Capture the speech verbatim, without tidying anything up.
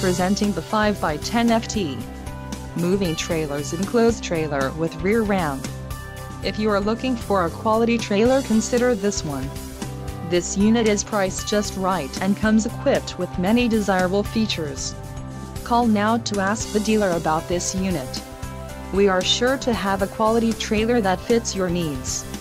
Presenting the five by ten F T. Moving trailers enclosed trailer with rear ramp. If you are looking for a quality trailer, consider this one. This unit is priced just right and comes equipped with many desirable features. Call now to ask the dealer about this unit. We are sure to have a quality trailer that fits your needs.